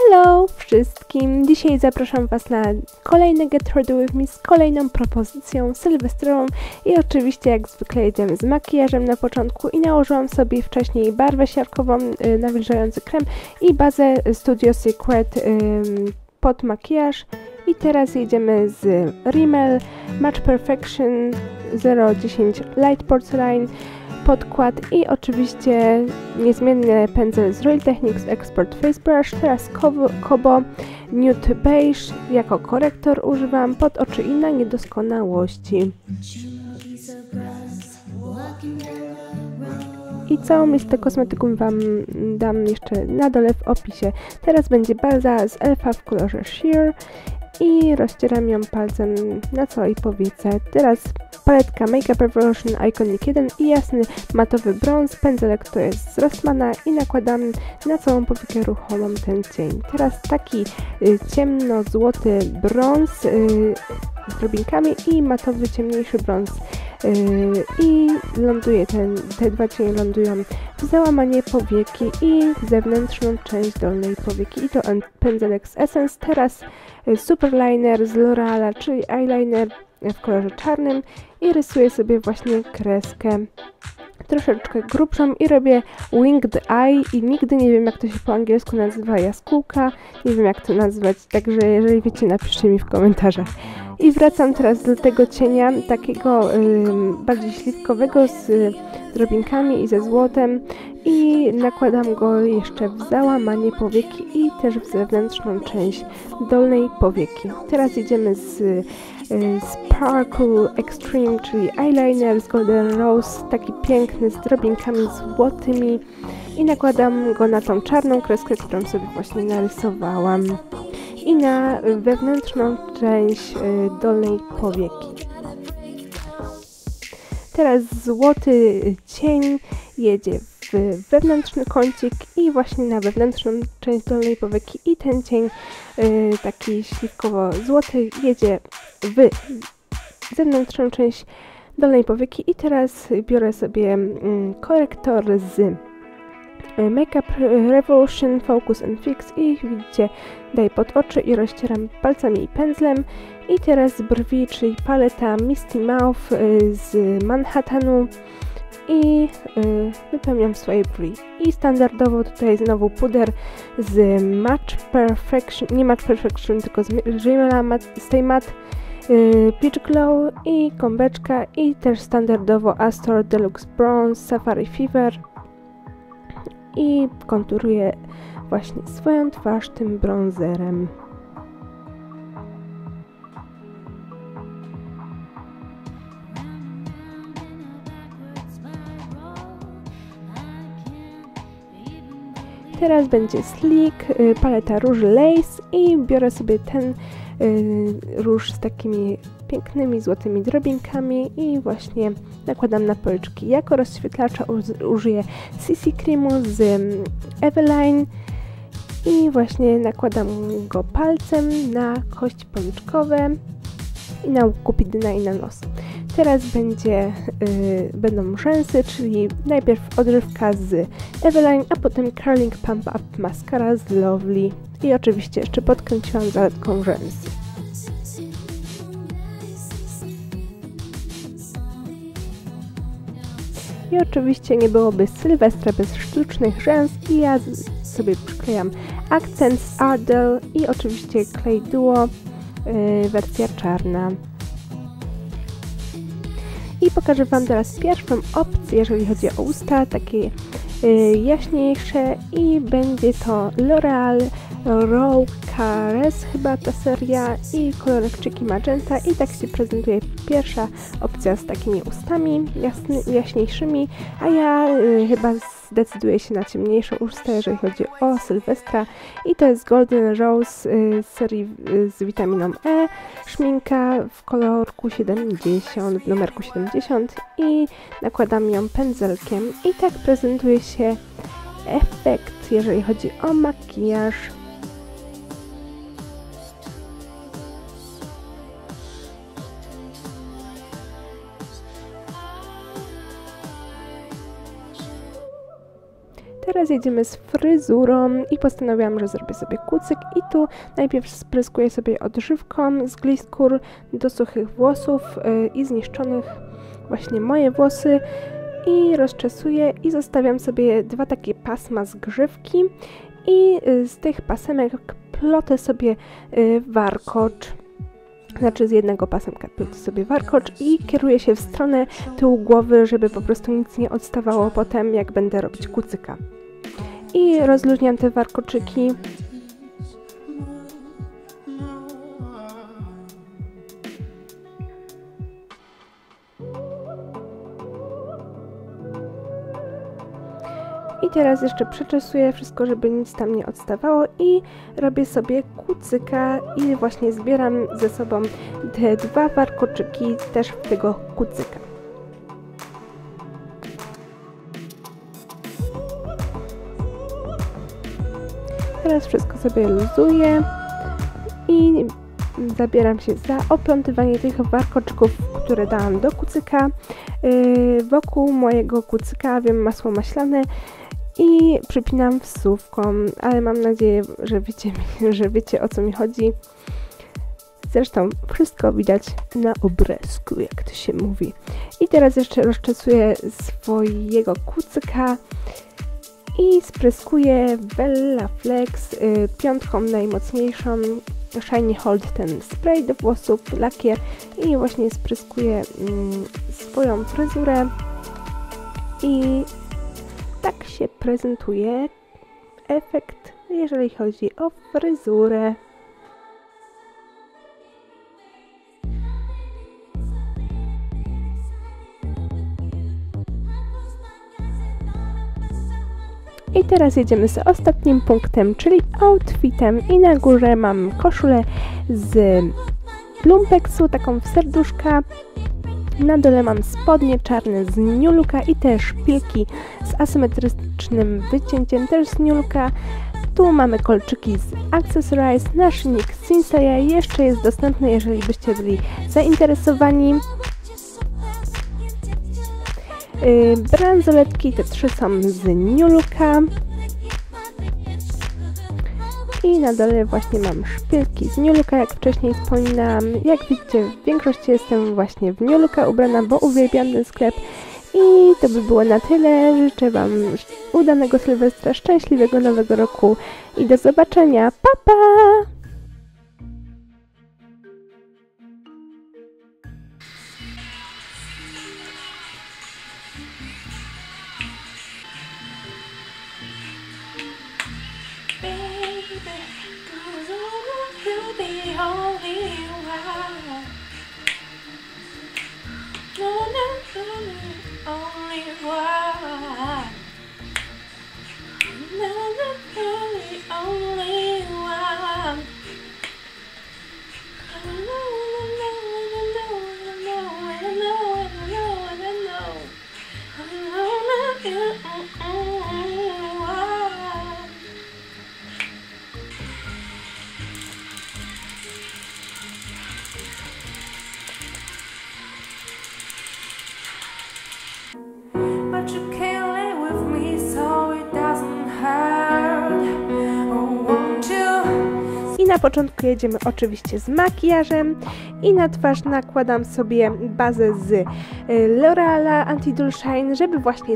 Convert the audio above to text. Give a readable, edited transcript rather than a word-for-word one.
Hello wszystkim! Dzisiaj zapraszam Was na kolejny Get Ready With Me z kolejną propozycją sylwestrową i oczywiście jak zwykle jedziemy z makijażem na początku i nałożyłam sobie wcześniej barwę siarkową, nawilżający krem i bazę Studio Secret pod makijaż i teraz jedziemy z Rimmel Match Perfection 010 Light Porcelain podkład i oczywiście niezmienny pędzel z Real Techniques Expert Face Brush, teraz Kobo Nude Beige jako korektor używam pod oczy i na niedoskonałości. I całą listę kosmetyków Wam dam jeszcze na dole w opisie. Teraz będzie baza z Elfa w kolorze Sheer i rozcieram ją palcem na całej powiece. Teraz paletka Makeup Revolution Iconic 1 i jasny matowy brąz, pędzelek to jest z Rossmana i nakładam na całą powiekę ruchomą ten cień. Teraz taki ciemno-złoty brąz z drobinkami i matowy, ciemniejszy brąz i ląduje te dwa cienie lądują w załamanie powieki i zewnętrzną część dolnej powieki i to pędzelek z Essence. Teraz Superliner z L'Oreala, czyli eyeliner w kolorze czarnym i rysuję sobie właśnie kreskę troszeczkę grubszą i robię winged eye i nigdy nie wiem jak to się po angielsku nazywa jaskółka, nie wiem jak to nazwać, także jeżeli wiecie napiszcie mi w komentarzach. I wracam teraz do tego cienia takiego bardziej śliwkowego z drobinkami i ze złotem i nakładam go jeszcze w załamanie powieki i też w zewnętrzną część dolnej powieki. Teraz idziemy z Sparkle Extreme, czyli eyeliner z Golden Rose, taki piękny z drobinkami złotymi i nakładam go na tą czarną kreskę, którą sobie właśnie narysowałam i na wewnętrzną część dolnej powieki. Teraz złoty cień jedzie w wewnętrzny kącik i właśnie na wewnętrzną część dolnej powieki i ten cień taki śliwkowo-złoty jedzie w zewnętrzną część dolnej powieki i teraz biorę sobie korektor z Makeup Revolution Focus and Fix i widzicie, daję pod oczy i rozcieram palcami i pędzlem i teraz z brwi, czyli paleta Misty Mouth z Manhattanu i wypełniam swoje brwi i standardowo tutaj znowu puder z Match Perfection, nie Match Perfection, tylko z Rimmela Stay Matte Peach Glow i gąbeczka i też standardowo Astor Deluxe Bronze Safari Fever i konturuję właśnie swoją twarz tym bronzerem. Teraz będzie Sleek, paleta róży Lace i biorę sobie ten róż z takimi pięknymi złotymi drobinkami i właśnie nakładam na policzki. Jako rozświetlacza użyję CC Creamu z Eveline i właśnie nakładam go palcem na kości policzkowe i na kupidyna i na nos. Teraz będą rzęsy, czyli najpierw odżywka z Eveline, a potem Curling Pump Up Mascara z Lovely i oczywiście jeszcze podkręciłam zaletką rzęsy. I oczywiście nie byłoby Sylwestra bez sztucznych rzęs i ja sobie przyklejam akcent z Ardell i oczywiście klej Duo wersja czarna. I pokażę Wam teraz pierwszą opcję, jeżeli chodzi o usta, takie jaśniejsze i będzie to L'Oreal Raw Caress, chyba ta seria i kolorek Cheeky Magenta i tak się prezentuje pierwsza opcja z takimi ustami jaśniejszymi, a ja chyba zdecyduję się na ciemniejsze usta, jeżeli chodzi o Sylwestra i to jest Golden Rose z serii z witaminą E, szminka w kolorku 70, w numerku 70 i nakładam ją pędzelkiem i tak prezentuje się efekt, jeżeli chodzi o makijaż. Teraz jedziemy z fryzurą i postanowiłam, że zrobię sobie kucyk i tu najpierw spryskuję sobie odżywką z Gliskur do suchych włosów i zniszczonych właśnie moje włosy i rozczesuję i zostawiam sobie 2 takie pasma z grzywki i z tych pasemek plotę sobie warkocz. Znaczy z jednego pasemka plotę sobie warkocz i kieruję się w stronę tyłu głowy, żeby po prostu nic nie odstawało potem, jak będę robić kucyka. I rozluźniam te warkoczyki. I teraz jeszcze przeczesuję wszystko, żeby nic tam nie odstawało i robię sobie kucyka i właśnie zbieram ze sobą te 2 warkoczyki też w tego kucyka. Teraz wszystko sobie luzuję i zabieram się za oplątywanie tych warkoczków, które dałam do kucyka. Wokół mojego kucyka wiem masło maślane i przypinam wsówką, ale mam nadzieję, że wiecie o co mi chodzi. Zresztą wszystko widać na obrazku, jak to się mówi. I teraz jeszcze rozczesuję swojego kucyka i spryskuję Bella Flex 5 najmocniejszą Shiny Hold ten spray do włosów, lakier i właśnie spryskuję swoją fryzurę i tak się prezentuje efekt, jeżeli chodzi o fryzurę. I teraz jedziemy z ostatnim punktem, czyli outfitem i na górze mam koszulę z lumpeksu, taką w serduszka. Na dole mam spodnie czarne z New Looka i te szpilki z asymetrycznym wycięciem też z New Looka. Tu mamy kolczyki z Accessorize, naszyjnik Sinsei jeszcze jest dostępny, jeżeli byście byli zainteresowani. Bransoletki, te 3 są z New Looka. I na dole właśnie mam szpilki z New Looka, jak wcześniej wspominałam. Jak widzicie, w większości jestem właśnie w New Looka ubrana, bo uwielbiam ten sklep. I to by było na tyle. Życzę Wam udanego Sylwestra, szczęśliwego Nowego Roku i do zobaczenia. Pa, pa! Na początku jedziemy oczywiście z makijażem i na twarz nakładam sobie bazę z L'Oreala Anti-Dull Shine, żeby właśnie